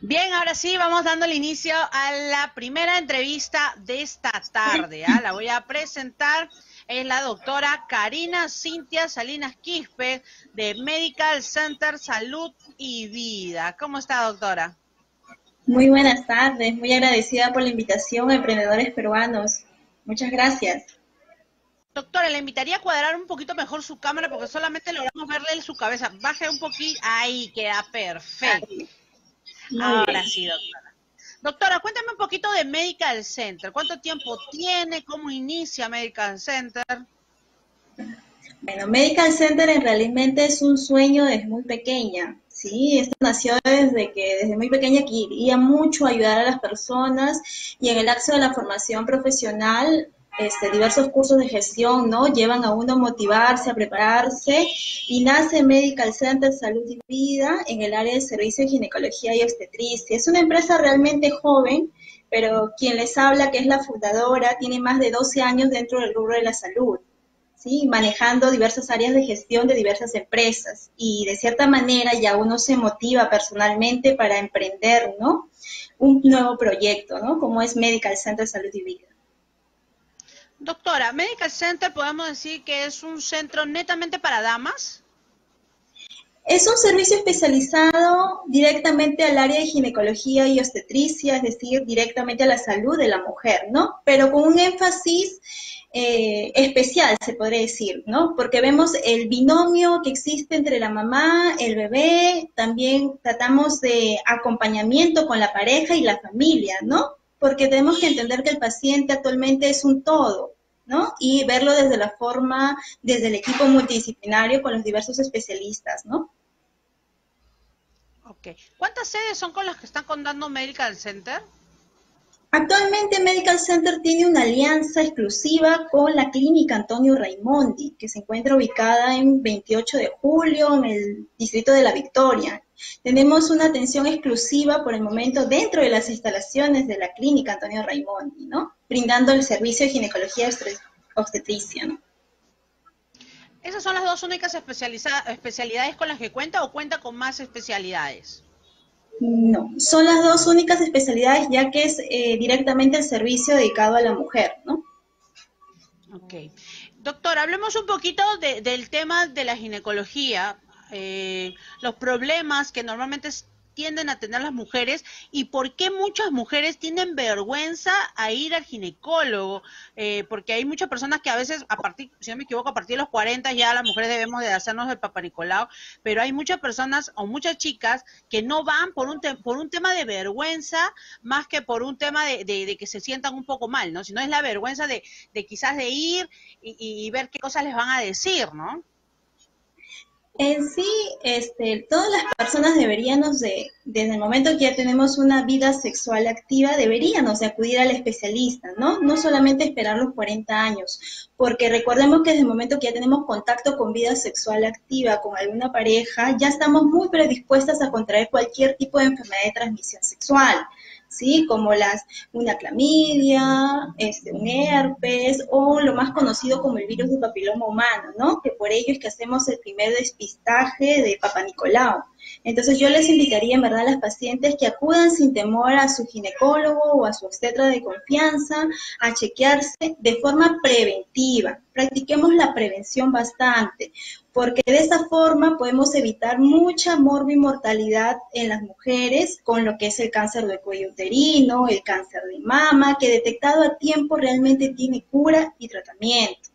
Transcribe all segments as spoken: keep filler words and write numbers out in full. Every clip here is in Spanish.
Bien, ahora sí, vamos dándole inicio a la primera entrevista de esta tarde. ¿ah? La voy a presentar. Es la doctora Karina Cintia Salinas Quispe, de Medical Center Salud y Vida. ¿Cómo está, doctora? Muy buenas tardes, muy agradecida por la invitación a Emprendedores Peruanos. Muchas gracias. Doctora, le invitaría a cuadrar un poquito mejor su cámara porque solamente logramos verle su cabeza. Baje un poquito, ahí queda perfecto. Ahí. Muy bien. Ahora sí, doctora. Doctora, cuéntame un poquito de Medical Center. ¿Cuánto tiempo tiene? ¿Cómo inicia Medical Center? Bueno, Medical Center en realmente es un sueño desde muy pequeña, ¿sí? Esto nació desde que desde muy pequeña quería mucho ayudar a las personas y en el acto de la formación profesional, este, diversos cursos de gestión, ¿no? Llevan a uno a motivarse, a prepararse y nace Medical Center Salud y Vida en el área de servicio de ginecología y obstetricia. Es una empresa realmente joven, pero quien les habla, que es la fundadora, tiene más de doce años dentro del rubro de la salud. ¿Sí? Manejando diversas áreas de gestión de diversas empresas y de cierta manera ya uno se motiva personalmente para emprender, ¿no? Un nuevo proyecto, ¿no? Como es Medical Center Salud y Vida. Doctora, Medical Center podemos decir que es un centro netamente para damas. Es un servicio especializado directamente al área de ginecología y obstetricia, es decir, directamente a la salud de la mujer, ¿no? Pero con un énfasis eh, especial, se podría decir, ¿no? Porque vemos el binomio que existe entre la mamá, el bebé, también tratamos de acompañamiento con la pareja y la familia, ¿no? Porque tenemos que entender que el paciente actualmente es un todo, ¿no? Y verlo desde la forma, desde el equipo multidisciplinario con los diversos especialistas, ¿no? Ok. ¿Cuántas sedes son con las que están contando Medical Center? Actualmente Medical Center tiene una alianza exclusiva con la Clínica Antonio Raimondi, que se encuentra ubicada en veintiocho de julio, en el distrito de La Victoria. Tenemos una atención exclusiva por el momento dentro de las instalaciones de la Clínica Antonio Raimondi, ¿no? Brindando el servicio de ginecología obstetricia, ¿no? ¿Esas son las dos únicas especialidades con las que cuenta o cuenta con más especialidades? No, son las dos únicas especialidades ya que es eh, directamente el servicio dedicado a la mujer, ¿no? Ok. Doctor, hablemos un poquito de, del tema de la ginecología, eh, los problemas que normalmente tienden a tener las mujeres y por qué muchas mujeres tienen vergüenza a ir al ginecólogo, eh, porque hay muchas personas que a veces, a partir, si no me equivoco, a partir de los cuarenta ya las mujeres debemos de hacernos el Papa Nicolau, pero hay muchas personas o muchas chicas que no van por un, te por un tema de vergüenza más que por un tema de, de, de que se sientan un poco mal, ¿no? Sino es la vergüenza de, de quizás de ir y, y ver qué cosas les van a decir, ¿no? En sí, este, todas las personas deberíamos de, desde el momento que ya tenemos una vida sexual activa, deberíamos de acudir al especialista, ¿no? No solamente esperar los cuarenta años, porque recordemos que desde el momento que ya tenemos contacto con vida sexual activa con alguna pareja, ya estamos muy predispuestas a contraer cualquier tipo de enfermedad de transmisión sexual, ¿sí? Como las, una clamidia, este, un herpes o lo más conocido como el virus del papiloma humano, ¿no? Que por ello es que hacemos el primer despistaje de Papa Nicolau. Entonces yo les invitaría en verdad a las pacientes que acudan sin temor a su ginecólogo o a su obstetra de confianza a chequearse de forma preventiva. Practiquemos la prevención bastante, porque de esa forma podemos evitar mucha morbimortalidad en las mujeres con lo que es el cáncer de cuello uterino, el cáncer de mama, que detectado a tiempo realmente tiene cura y tratamiento.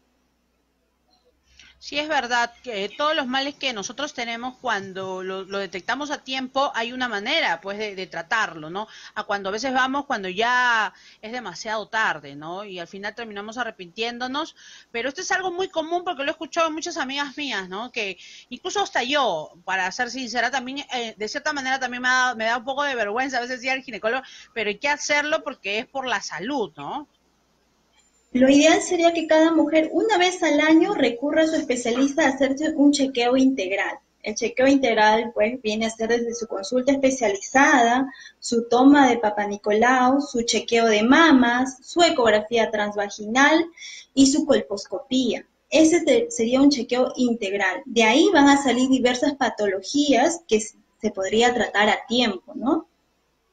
Sí, es verdad que todos los males que nosotros tenemos cuando lo, lo detectamos a tiempo hay una manera pues de, de tratarlo, ¿no? A cuando a veces vamos cuando ya es demasiado tarde, ¿no? Y al final terminamos arrepintiéndonos, pero esto es algo muy común porque lo he escuchado en muchas amigas mías, ¿no? Que incluso hasta yo, para ser sincera, también eh, de cierta manera también me da, me da un poco de vergüenza a veces ir al ginecólogo, pero hay que hacerlo porque es por la salud, ¿no? Lo ideal sería que cada mujer una vez al año recurra a su especialista a hacerse un chequeo integral. El chequeo integral pues viene a ser desde su consulta especializada, su toma de Papa Nicolau, su chequeo de mamas, su ecografía transvaginal y su colposcopía. Ese te, sería un chequeo integral. De ahí van a salir diversas patologías que se podría tratar a tiempo, ¿no?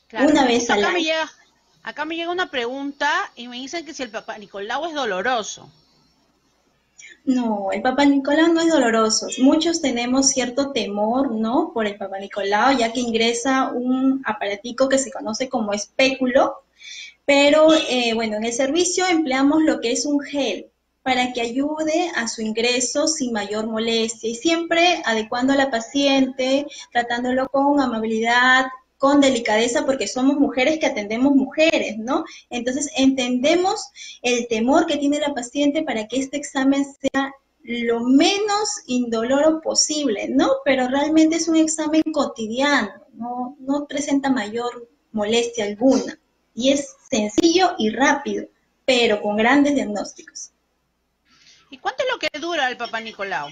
Claro, una vez justo al acá me año. llega, acá me llega una pregunta y me dicen que si el Papá Nicolau es doloroso. No, el Papa Nicolau no es doloroso. Muchos tenemos cierto temor, ¿no? Por el Papa Nicolau, ya que ingresa un aparatico que se conoce como espéculo, pero eh, bueno, en el servicio empleamos lo que es un gel para que ayude a su ingreso sin mayor molestia y siempre adecuando a la paciente, tratándolo con amabilidad, con delicadeza, porque somos mujeres que atendemos mujeres, ¿no? Entonces entendemos el temor que tiene la paciente para que este examen sea lo menos indoloro posible, ¿no? Pero realmente es un examen cotidiano, no, no presenta mayor molestia alguna y es sencillo y rápido, pero con grandes diagnósticos. ¿Y cuánto es lo que dura el Papá Nicolau?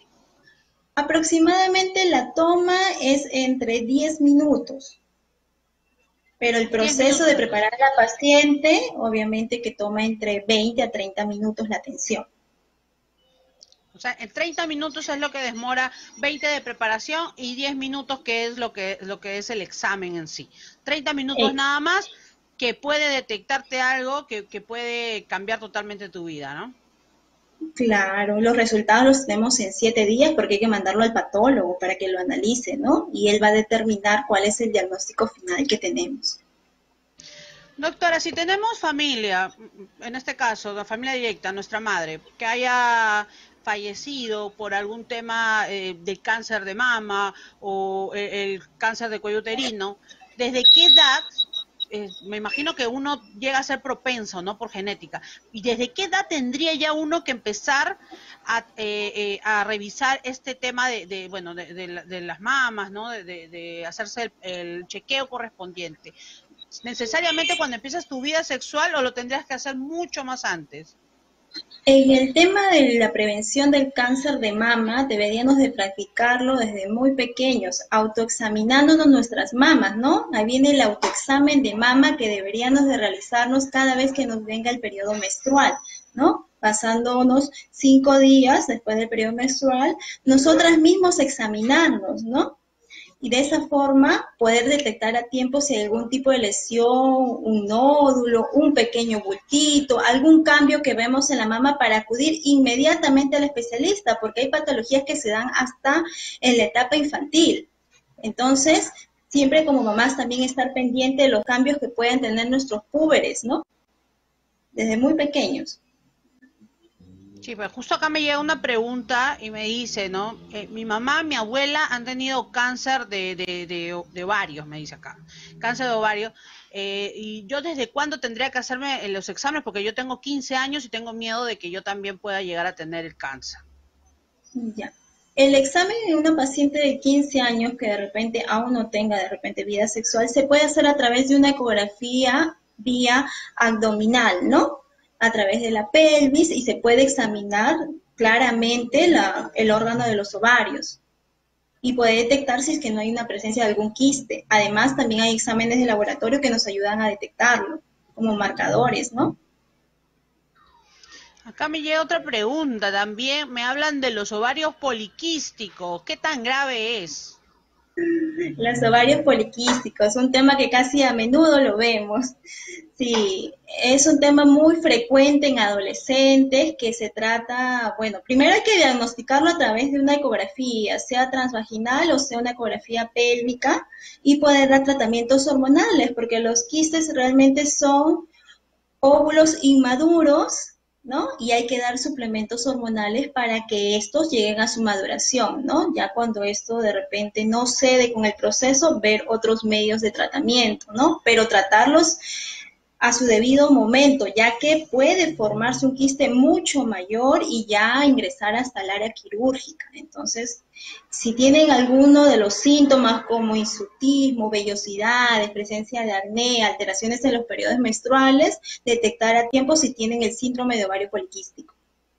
Aproximadamente la toma es entre diez minutos, pero el Diez proceso de minutos. preparar a la paciente, obviamente que toma entre veinte a treinta minutos la atención. O sea, en treinta minutos es lo que demora, veinte de preparación y diez minutos que es lo que, lo que es el examen en sí. treinta minutos Eh, nada más que puede detectarte algo que, que puede cambiar totalmente tu vida, ¿no? claro, los resultados los tenemos en siete días porque hay que mandarlo al patólogo para que lo analice, ¿no? Y él va a determinar cuál es el diagnóstico final que tenemos. Doctora, si tenemos familia, en este caso, la familia directa, nuestra madre, que haya fallecido por algún tema eh, de cáncer de mama o eh, el cáncer de cuello uterino, ¿desde qué edad? Eh, me imagino que uno llega a ser propenso, ¿no? Por genética. ¿Y desde qué edad tendría ya uno que empezar a, eh, eh, a revisar este tema de, de bueno, de, de, de las mamas, ¿no? De, de, de hacerse el, el chequeo correspondiente? ¿Necesariamente cuando empiezas tu vida sexual o lo tendrías que hacer mucho más antes? En el tema de la prevención del cáncer de mama, deberíamos de practicarlo desde muy pequeños, autoexaminándonos nuestras mamas, ¿no? Ahí viene el autoexamen de mama que deberíamos de realizarnos cada vez que nos venga el periodo menstrual, ¿no? Pasándonos cinco días después del periodo menstrual, nosotras mismos examinarnos, ¿no? Y de esa forma poder detectar a tiempo si hay algún tipo de lesión, un nódulo, un pequeño bultito, algún cambio que vemos en la mama para acudir inmediatamente al especialista, porque hay patologías que se dan hasta en la etapa infantil. Entonces, siempre como mamás también estar pendiente de los cambios que pueden tener nuestros púberes, ¿no? Desde muy pequeños. Sí, pero justo acá me llega una pregunta y me dice, ¿no? Eh, mi mamá, mi abuela han tenido cáncer de, de, de, de ovarios, me dice acá. Cáncer de ovario. Eh, y yo desde cuándo tendría que hacerme los exámenes, porque yo tengo quince años y tengo miedo de que yo también pueda llegar a tener el cáncer. Ya. El examen en una paciente de quince años que de repente aún no tenga de repente vida sexual se puede hacer a través de una ecografía vía abdominal, ¿no? A través de la pelvis y se puede examinar claramente la, el órgano de los ovarios y puede detectar si es que no hay una presencia de algún quiste. Además, también hay exámenes de laboratorio que nos ayudan a detectarlo como marcadores, ¿no? Acá me llega otra pregunta también. Me hablan de los ovarios poliquísticos. ¿Qué tan grave es? Los ovarios poliquísticos, un tema que casi a menudo lo vemos. Sí, es un tema muy frecuente en adolescentes que se trata, bueno, primero hay que diagnosticarlo a través de una ecografía, sea transvaginal o sea una ecografía pélvica y poder dar tratamientos hormonales, porque los quistes realmente son óvulos inmaduros, ¿no? Y hay que dar suplementos hormonales para que estos lleguen a su maduración, ¿no? Ya cuando esto de repente no cede con el proceso, ver otros medios de tratamiento, ¿no? Pero tratarlos a su debido momento, ya que puede formarse un quiste mucho mayor y ya ingresar hasta el área quirúrgica. Entonces, si tienen alguno de los síntomas como hirsutismo, vellosidades, presencia de acné, alteraciones en los periodos menstruales, detectar a tiempo si tienen el síndrome de ovario poliquístico.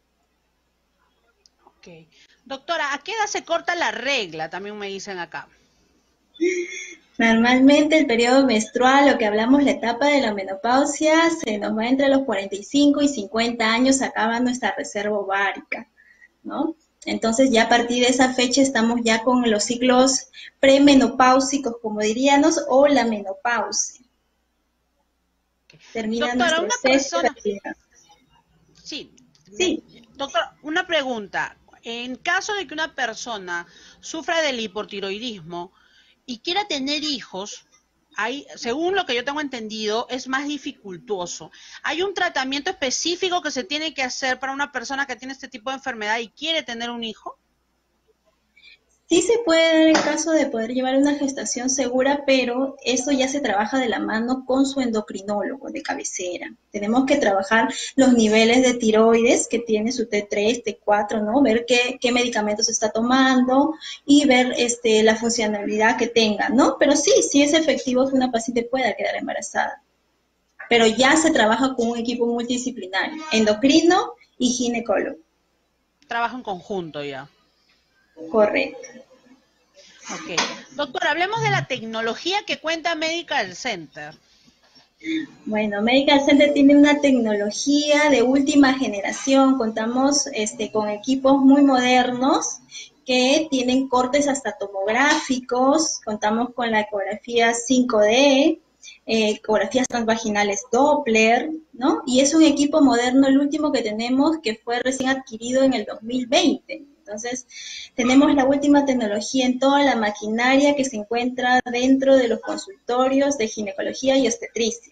Ok. Doctora, ¿a qué edad se corta la regla? También me dicen acá. Normalmente el periodo menstrual, lo que hablamos, la etapa de la menopausia, se nos va entre los cuarenta y cinco y cincuenta años, acaba nuestra reserva ovárica, ¿no? Entonces ya a partir de esa fecha estamos ya con los ciclos premenopáusicos, como diríamos, o la menopausia. Termina Doctora, nuestro una cese persona, fertilidad. sí, me- Sí, doctora, una pregunta. En caso de que una persona sufra del hipotiroidismo y quiera tener hijos, hay, según lo que yo tengo entendido, es más dificultoso. ¿Hay un tratamiento específico que se tiene que hacer para una persona que tiene este tipo de enfermedad y quiere tener un hijo? sí se puede dar el caso de poder llevar una gestación segura, pero eso ya se trabaja de la mano con su endocrinólogo de cabecera. Tenemos que trabajar los niveles de tiroides que tiene su T tres, T cuatro, ¿no? Ver qué, qué medicamentos está tomando y ver este, la funcionalidad que tenga, ¿no? Pero sí, sí es efectivo que una paciente pueda quedar embarazada. Pero ya se trabaja con un equipo multidisciplinario, endocrino y ginecólogo. Trabajo en conjunto ya. Correcto. Ok. Doctor, hablemos de la tecnología que cuenta Medical Center. Bueno, Medical Center tiene una tecnología de última generación. Contamos este, con equipos muy modernos que tienen cortes hasta tomográficos. Contamos con la ecografía cinco D, eh, ecografías transvaginales Doppler, ¿no? Y es un equipo moderno, el último que tenemos, que fue recién adquirido en el dos mil veinte. Entonces, tenemos la última tecnología en toda la maquinaria que se encuentra dentro de los consultorios de ginecología y obstetricia.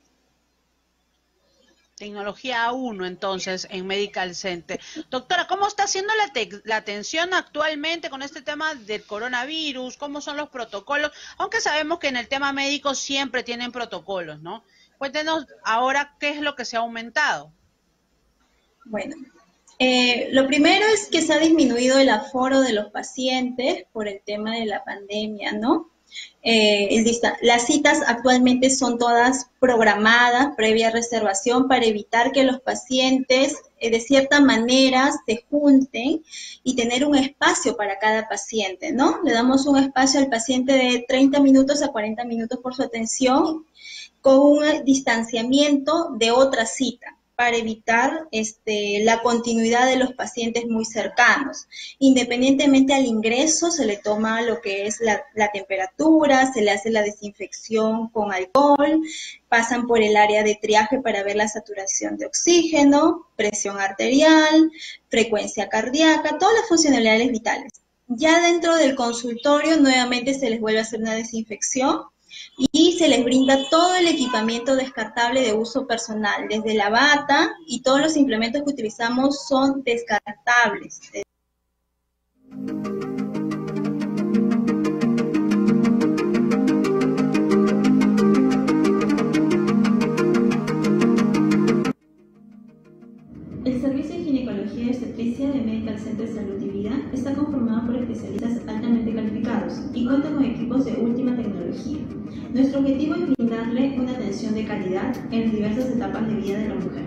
Tecnología A uno, entonces, en Medical Center. Doctora, ¿cómo está haciendo la, la atención actualmente con este tema del coronavirus? ¿Cómo son los protocolos? Aunque sabemos que en el tema médico siempre tienen protocolos, ¿no? Cuéntenos ahora qué es lo que se ha aumentado. Bueno, eh, lo primero es que se ha disminuido el aforo de los pacientes por el tema de la pandemia, ¿no? Eh, el las citas actualmente son todas programadas previa reservación para evitar que los pacientes eh, de cierta manera se junten y tener un espacio para cada paciente, ¿no? Le damos un espacio al paciente de treinta minutos a cuarenta minutos por su atención con un distanciamiento de otra cita para evitar este, la continuidad de los pacientes muy cercanos. Independientemente al ingreso, se le toma lo que es la, la temperatura, se le hace la desinfección con alcohol, pasan por el área de triaje para ver la saturación de oxígeno, presión arterial, frecuencia cardíaca, todas las funcionalidades vitales. Ya dentro del consultorio, nuevamente se les vuelve a hacer una desinfección y se les brinda todo el equipamiento descartable de uso personal, desde la bata, y todos los implementos que utilizamos son descartables. El servicio de ginecología y obstetricia de Medical Center Salud y Vida está conformado por especialistas altamente calificados y cuenta con equipos de última tecnología. Nuestro objetivo es brindarle una atención de calidad en las diversas etapas de vida de la mujer.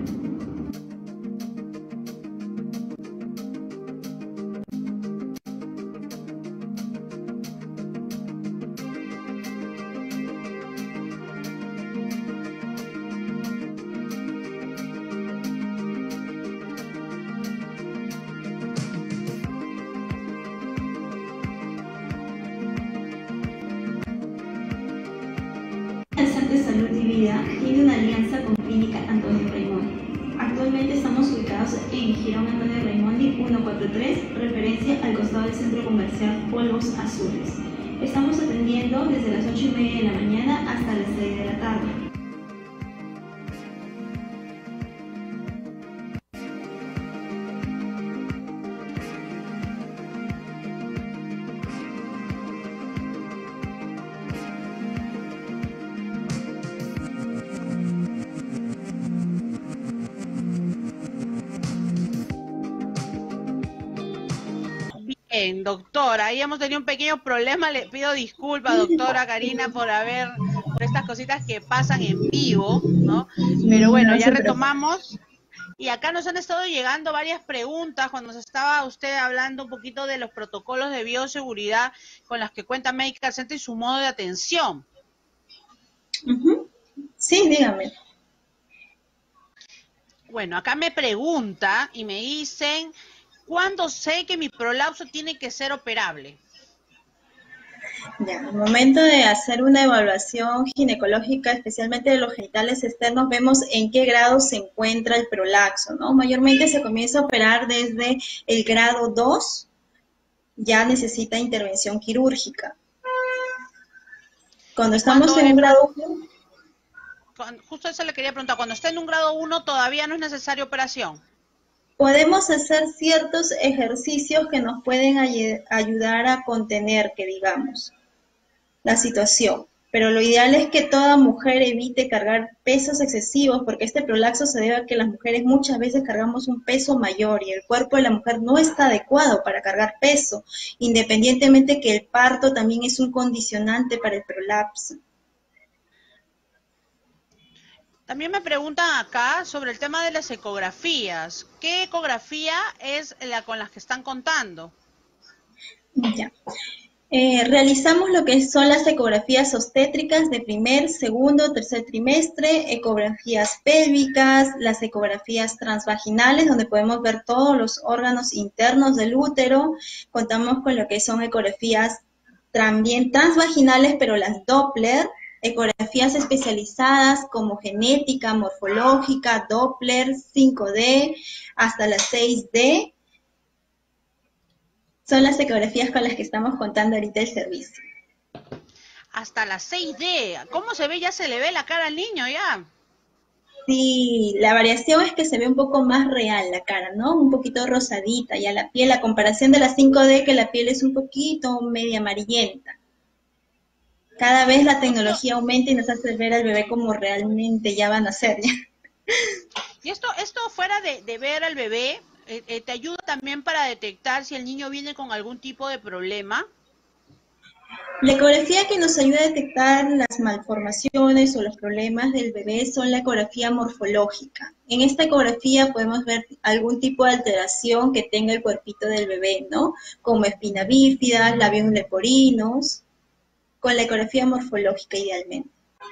De Salud y Vida tiene una alianza con Clínica Antonio Raimondi. Actualmente estamos ubicados en Girón Antonio Raimondi ciento cuarenta y tres, referencia al costado del centro comercial Polvos Azules. Estamos atendiendo desde las ocho y media de la mañana hasta las seis de la tarde. Bien, doctora, ahí hemos tenido un pequeño problema, le pido disculpas, doctora Karina, por haber, por estas cositas que pasan en vivo, ¿no? Pero bueno, ya retomamos, y acá nos han estado llegando varias preguntas cuando se estaba usted hablando un poquito de los protocolos de bioseguridad con las que cuenta Medical Center y su modo de atención. Uh-huh. Sí, dígame. Bueno, acá me pregunta y me dicen, ¿cuándo sé que mi prolapso tiene que ser operable? Ya, al momento de hacer una evaluación ginecológica, especialmente de los genitales externos, vemos en qué grado se encuentra el prolapso, ¿no? Mayormente se comienza a operar desde el grado dos, ya necesita intervención quirúrgica. Cuando estamos Cuando en un el pro- grado uno, cuando- justo eso le quería preguntar, cuando está en un grado uno todavía no es necesaria operación. podemos hacer ciertos ejercicios que nos pueden ay- ayudar a contener, que digamos, la situación. Pero lo ideal es que toda mujer evite cargar pesos excesivos, porque este prolapso se debe a que las mujeres muchas veces cargamos un peso mayor y el cuerpo de la mujer no está adecuado para cargar peso, independientemente que el parto también es un condicionante para el prolapso. También me preguntan acá sobre el tema de las ecografías. ¿Qué ecografía es la con las que están contando? Ya. Eh, realizamos lo que son las ecografías obstétricas de primer, segundo, tercer trimestre, ecografías pélvicas, las ecografías transvaginales, donde podemos ver todos los órganos internos del útero. Contamos con lo que son ecografías también transvaginales, pero las Doppler, ecografías especializadas como genética, morfológica, Doppler, cinco D, hasta las seis D. Son las ecografías con las que estamos contando ahorita el servicio. Hasta las seis D. ¿Cómo se ve? Ya se le ve la cara al niño ya. Sí, la variación es que se ve un poco más real la cara, ¿no? Un poquito rosadita, ya la piel, a comparación de la cinco D, que la piel es un poquito media amarillenta. Cada vez la Doctor, tecnología aumenta y nos hace ver al bebé como realmente ya van a ser. ¿Ya? y esto, esto fuera de, de ver al bebé, eh, eh, ¿te ayuda también para detectar si el niño viene con algún tipo de problema? La ecografía que nos ayuda a detectar las malformaciones o los problemas del bebé son la ecografía morfológica. En esta ecografía podemos ver algún tipo de alteración que tenga el cuerpito del bebé, ¿no? Como espina bífida, labios leporinos, con la ecografía morfológica idealmente.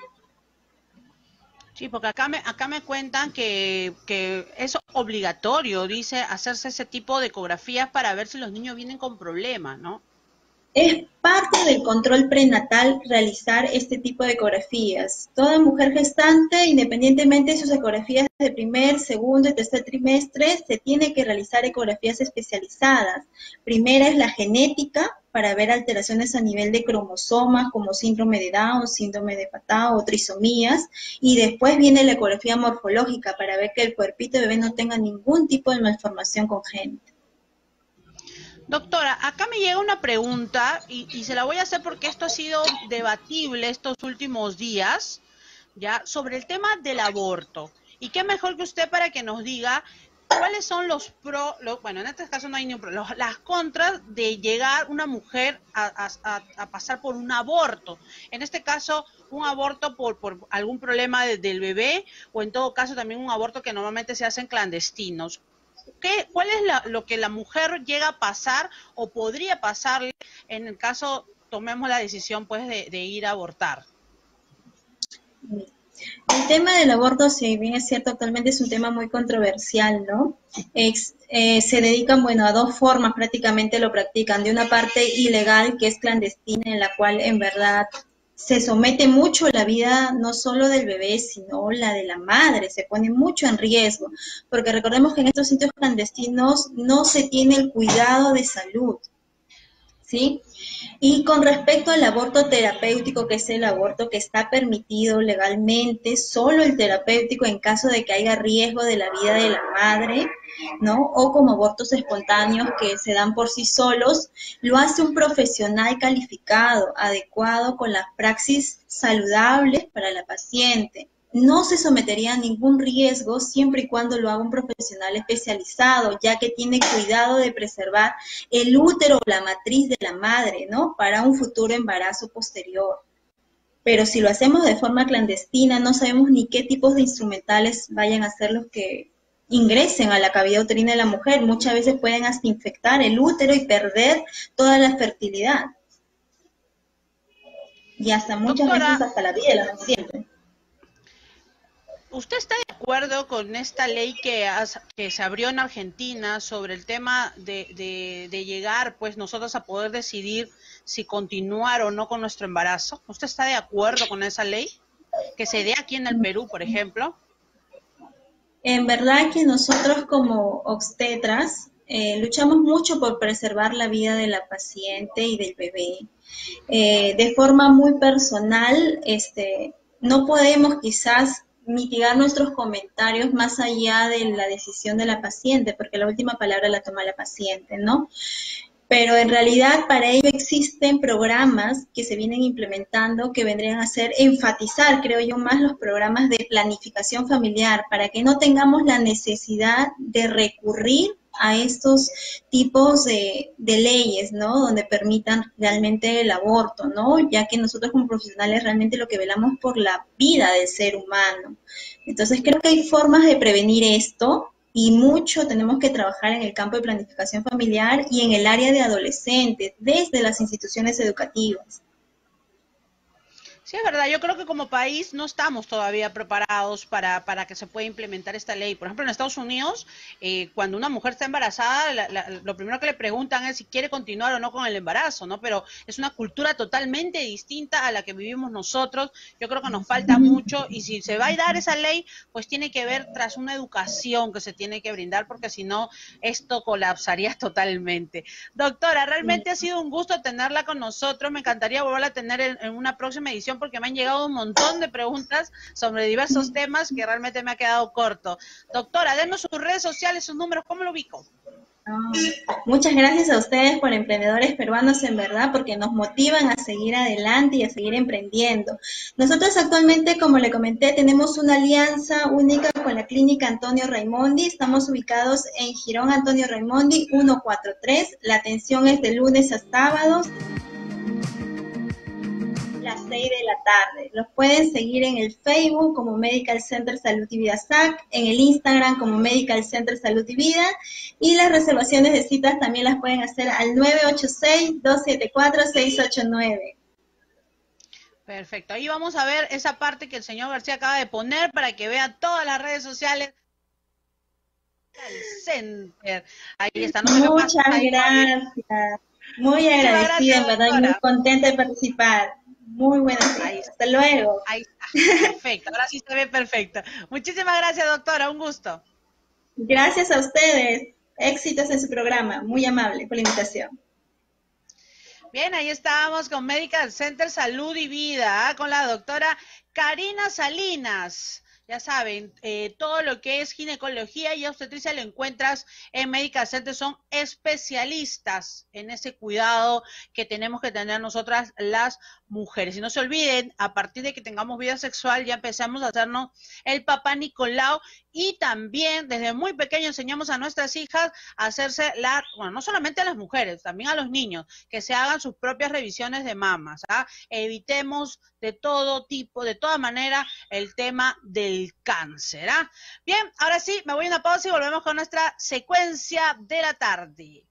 Sí, porque acá me, acá me cuentan que, que es obligatorio, dice, hacerse ese tipo de ecografías para ver si los niños vienen con problemas, ¿no? Es parte del control prenatal realizar este tipo de ecografías. Toda mujer gestante, independientemente de sus ecografías de primer, segundo y tercer trimestre, se tiene que realizar ecografías especializadas. Primera es la genética, para ver alteraciones a nivel de cromosomas como síndrome de Down, síndrome de Patau o trisomías, y después viene la ecografía morfológica para ver que el cuerpito de bebé no tenga ningún tipo de malformación congénita. Doctora, acá me llega una pregunta y, y se la voy a hacer porque esto ha sido debatible estos últimos días, ya, sobre el tema del aborto. Y qué mejor que usted para que nos diga cuáles son los pros, lo, bueno, en este caso no hay ni un pro, los, las contras de llegar una mujer a, a, a, pasar por un aborto. En este caso, un aborto por, por algún problema de, del bebé o en todo caso también un aborto que normalmente se hacen clandestinos. ¿Qué, ¿Cuál es la, lo que la mujer llega a pasar o podría pasarle en el caso tomemos la decisión pues de, de ir a abortar? El tema del aborto, si bien es cierto, actualmente es un tema muy controversial, ¿no? Es, eh, se dedican, bueno, a dos formas prácticamente lo practican. De una parte ilegal, que es clandestina, en la cual en verdad se somete mucho la vida no solo del bebé, sino la de la madre, se pone mucho en riesgo, porque recordemos que en estos sitios clandestinos no se tiene el cuidado de salud, ¿sí? Y con respecto al aborto terapéutico, que es el aborto que está permitido legalmente, solo el terapéutico en caso de que haya riesgo de la vida de la madre, ¿no? O como abortos espontáneos que se dan por sí solos, lo hace un profesional calificado, adecuado con las praxis saludables para la paciente. No se sometería a ningún riesgo siempre y cuando lo haga un profesional especializado, ya que tiene cuidado de preservar el útero o la matriz de la madre, ¿no? Para un futuro embarazo posterior. Pero si lo hacemos de forma clandestina, no sabemos ni qué tipos de instrumentales vayan a ser los que ingresen a la cavidad uterina de la mujer. Muchas veces pueden hasta infectar el útero y perder toda la fertilidad. Y hasta muchas Doctora, veces hasta la vida de la paciente. ¿Usted está de acuerdo con esta ley que, has- que se abrió en Argentina sobre el tema de, de, de llegar, pues nosotros a poder decidir si continuar o no con nuestro embarazo? ¿Usted está de acuerdo con esa ley? Que se dé aquí en el Perú, por ejemplo. En verdad que nosotros como obstetras eh, luchamos mucho por preservar la vida de la paciente y del bebé. Eh, de forma muy personal, este, no podemos quizás mitigar nuestros comentarios más allá de la decisión de la paciente, porque la última palabra la toma la paciente, ¿no? Pero en realidad para ello existen programas que se vienen implementando que vendrían a ser enfatizar, creo yo, más los programas de planificación familiar para que no tengamos la necesidad de recurrir a estos tipos de, de leyes, ¿no? Donde permitan realmente el aborto, ¿no? Ya que nosotros como profesionales realmente lo que velamos por la vida del ser humano. Entonces creo que hay formas de prevenir esto y mucho tenemos que trabajar en el campo de planificación familiar y en el área de adolescentes, desde las instituciones educativas. Sí, es verdad. Yo creo que como país no estamos todavía preparados para, para que se pueda implementar esta ley. Por ejemplo, en Estados Unidos, eh, cuando una mujer está embarazada, la- la- lo primero que le preguntan es si quiere continuar o no con el embarazo, ¿no? Pero es una cultura totalmente distinta a la que vivimos nosotros. Yo creo que nos falta mucho y si se va a dar esa ley, pues tiene que ver tras una educación que se tiene que brindar, porque si no, esto colapsaría totalmente. Doctora, realmente ha sido un gusto tenerla con nosotros. Me encantaría volverla a tener en, en una próxima edición porque me han llegado un montón de preguntas sobre diversos temas que realmente me ha quedado corto. Doctora, denos sus redes sociales, sus números, ¿cómo lo ubico? Oh, muchas gracias a ustedes por Emprendedores Peruanos, en verdad, porque nos motivan a seguir adelante y a seguir emprendiendo. Nosotros actualmente, como le comenté, tenemos una alianza única con la Clínica Antonio Raimondi. Estamos ubicados en Girón Antonio Raimondi ciento cuarenta y tres. La atención es de lunes a sábados, las seis de la tarde. Los pueden seguir en el Facebook como Medical Center Salud y Vida S A C, en el Instagram como Medical Center Salud y Vida, y las reservaciones de citas también las pueden hacer al nueve ocho seis, dos siete cuatro, seis ocho nueve. Perfecto. Ahí vamos a ver esa parte que el señor García acaba de poner para que vea todas las redes sociales del Center. Ahí está, no sé qué pasa. Muchas Ahí va bien. gracias. Muy Muchísimas agradecida, gracias, en verdad, y muy doctora. contenta de participar. Muy buenos Ahí días. está. Hasta luego. Ahí está. Perfecto. Ahora sí se ve perfecto. Muchísimas gracias, doctora. Un gusto. Gracias a ustedes. Éxitos en su programa. Muy amable por la invitación. Bien, ahí estábamos con Medical Center Salud y Vida, ¿ah? Con la doctora Karina Salinas. Ya saben, eh, todo lo que es ginecología y obstetricia lo encuentras en Medical Center. Son especialistas en ese cuidado que tenemos que tener nosotras las mujeres. Y no se olviden, a partir de que tengamos vida sexual, ya empezamos a hacernos el papá Nicolau y también desde muy pequeño enseñamos a nuestras hijas a hacerse la, bueno, no solamente a las mujeres, también a los niños, que se hagan sus propias revisiones de mamas. ¿Ah? Evitemos de todo tipo, de toda manera, el tema del cáncer. ¿Ah? Bien, ahora sí, me voy a una pausa y volvemos con nuestra secuencia de la tarde.